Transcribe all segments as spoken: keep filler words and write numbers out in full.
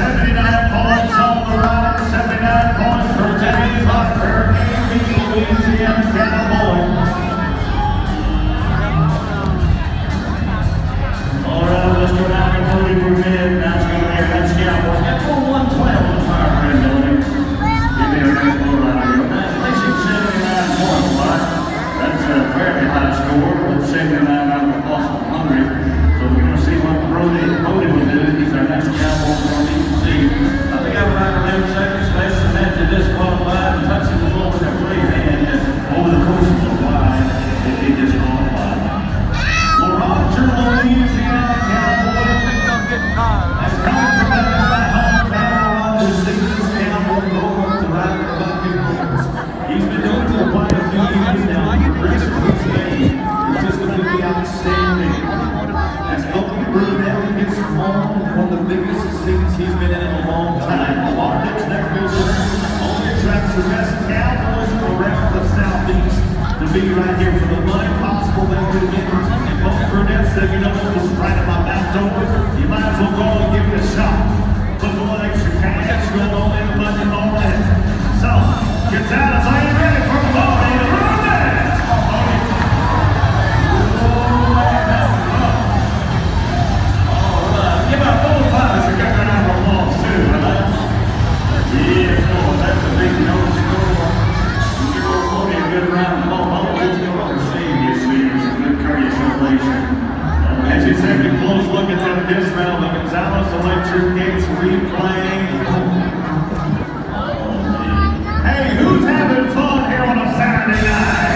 seventy-nine points on the ride, seventy-nine points for James Hunter, Louisiana Cowboy. All right, let's go down to forty per minute. Now it's going to be a Dutch Cowboy. Got four one twelve on the fire friend building. Give me a red four right here. That's seventy-nine points, right? That's a very high score, but seventy-nine out of the Boston one hundred. So we're going to see what Brody, Brody will do. He's our next Cowboy we're going to need to see. I think I'm around eleven seconds less than that to disqualify and touching the ball with their free hand over the course of the line. If he disqualified. Well, Roger Louisiana Cowboy. That's coming from that hometown. Roger Stevens Cowboy going to ride the bucket horse. He's been doing it for quite a few years now. The rest of his game is just going to be outstanding. As Open Brunel gets home, one of the biggest seats he's been in in a long time. The Markets never goes only attracts the best Cowboys around the Southeast to be right here for the money possible they could get. And Open Brunel said, you know what, this is right at my back door. You might as well go and give it a shot. Put a little extra cash going on in the budget already. So, Gonzalez, are you ready for the ball? Give out four fives are coming out of balls too, right? Yeah, boy, that's a big no score. You give old Cody a good round of ball, all he's going to receive, you see, is a good courteous relation. As you take a close look at that dismount, the Gonzalez Electric Gates replaying. Hey, who's having fun here on a Saturday night?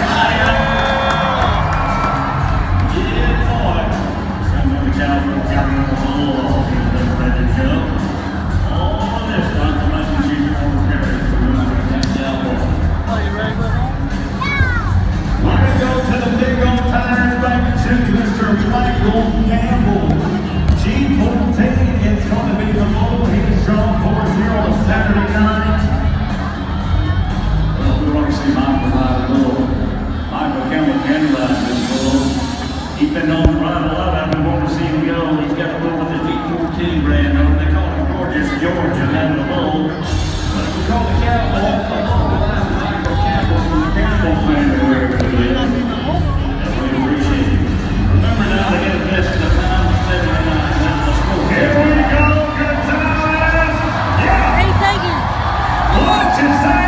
Yeah, boy. Some of the Cowboys got on the ball. Ready to go. All this time, the Legend Junior Motor Carriers for the Cowboys. Are you ready, brother? We're going to go to the big old tires back to Mister Michael Campbell. G fourteen, it's going to be the bull. He's drawn for us here on a Saturday night. Well, we want to see Michael ride a bull. Michael Campbell can ride this bull. He's been known to ride a lot. I've been wanting to see him go. He's got a bull with the G fourteen brand on. They call him Gorgeous Georgia having a bull. But if we call the Cowboy, the bull line Michael Campbell from the Campbell family wherever he lives. And we appreciate it. Remember now, they get a best of the time of seventy-nine. Let's go. Here we go, Gonzalez. Yeah. Hey, thank you. What you say?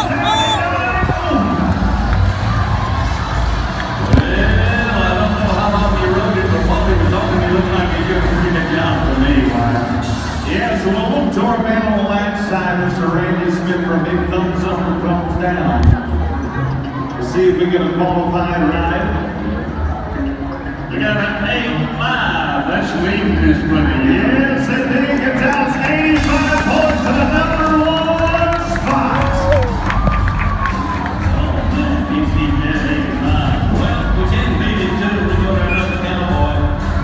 Yeah, so a little tour man on the left side, Mister Randy Smith for a big thumbs up or thumbs down. To see if we get a qualified ride. We got an eight five. That's leading this money. Yes, indeed. Gonzalez eighty-five points to the number one spot. Oh man, he's keeping that eighty-five. Well, we can't beat it too. We go to another Cowboy.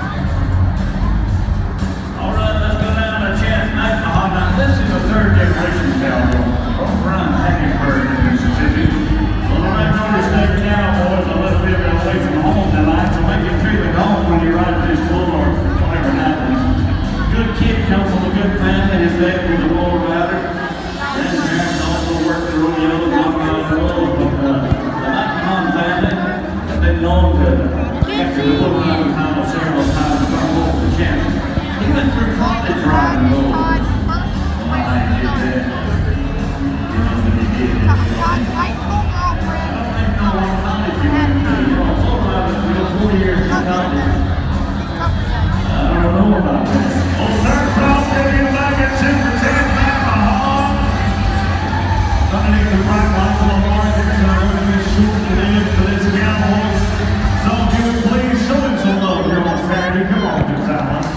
All right, let's go down to Chance McMahon. Now, this is a third generation Cowboy from Brown Hagenburg in Mississippi. Well, the Red Motor State Cowboys a little bit away from home tonight, so make him feel at home when you ride this bull or whatever happens. Good kid, comes from a good family. His dad was a bull rider. Grandparents also worked the rodeo, knocked out the bull. But uh, the McMahon family have been known to, after the bull riding time several times, to come over the champ. He went through college riding bull. Well, I did that. You know that he did it. I don't even know what college he went to. You know, bull riding for four years in college. I don't know about that. Well, third cross, getting him back at Super ten, McMahon. Underneath the bright lights on the market, so we're going to be shooting it in for this Cowboys. So, if you would please show him some love here on Saturday. Come on, Gonzalez.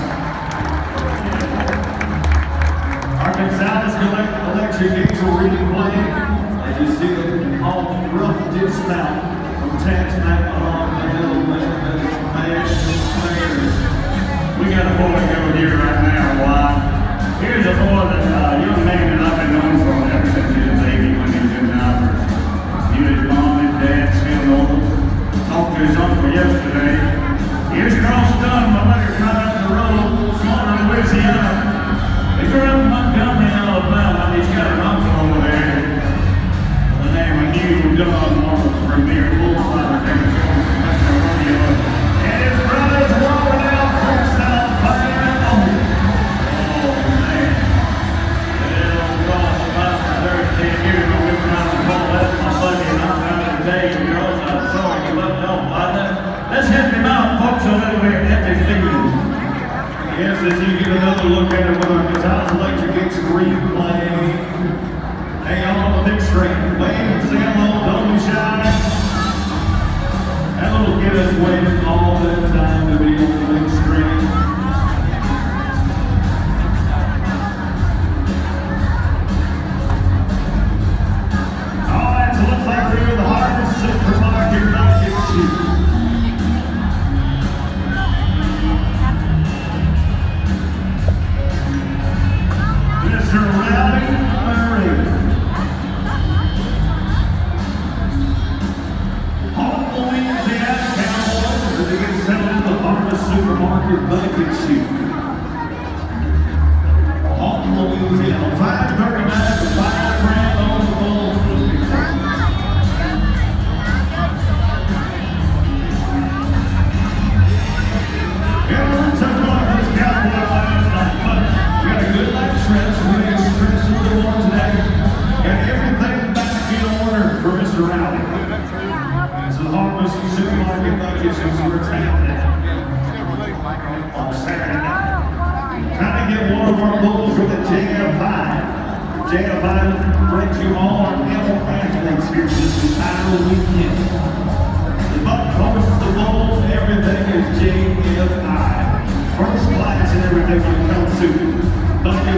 Our Gonzalez Electric Gates will replay. As you see the all rough dismount from Chance McMahon, the hill, players. We got a boy over here right now, why? Here's a boy that, uh, young man that I've been known for ever since he was a baby when he was in Albert. He was his mom and dad, still normal. Talked to his uncle yesterday. Here's Cross Dunn, my letter right up the road, Smaller, Louisiana. He's around my First, as you get another look at it with our Gonzalez Electric Extreme play. Hang on on the big screen. Wave and say hello, don't be shy. That little kid has waited all that time to be on the big screen. Alright, so looks like we're in the Harvest Supermarket Bucket Shoot. Mister Rowdy Murray. On Louisiana Cowboys, they get settled in the Harvest Supermarket Bucket Shoot. On Louisiana, five thirty-nine to five grand on the bull. Everyone took off this cowboy last night, but we got a good life stretch. We made a stretch of the one today. Got everything back in order for Mister Rowdy. This is the Harvest Supermarket Bucket Shoot where it's happening on Saturday night. Trying to get one of our bulls with a J F five. J F five brings you all our animal athletes here this entire weekend. The buck hosts the bulls, everything is J F I. First class and everything when it comes to buck